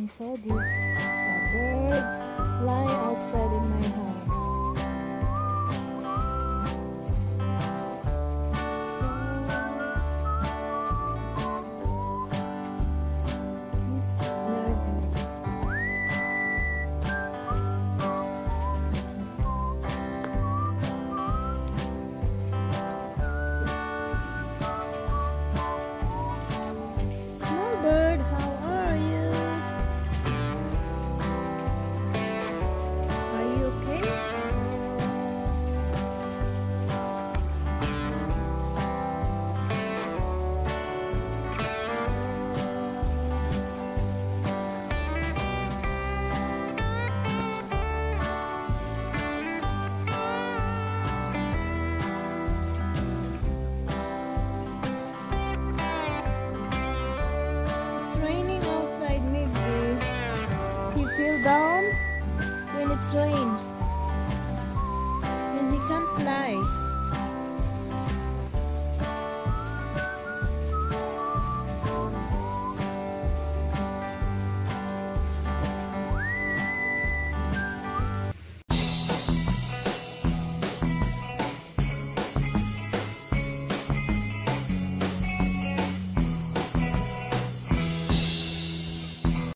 saw this bird flying outside in my house. Bird, how are you? Are you okay? Raining outside, maybe he feel down when it's rain and he can't fly.